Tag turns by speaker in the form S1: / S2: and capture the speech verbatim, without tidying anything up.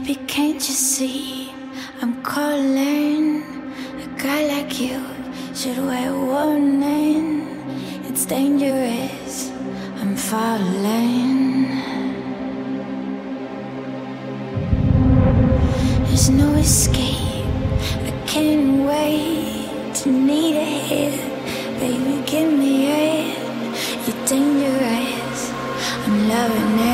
S1: Can't you see I'm calling? A guy like you should wear warning. It's dangerous, I'm falling. There's no escape, I can't wait to need a hit. Baby, give me it. You're dangerous, I'm loving it.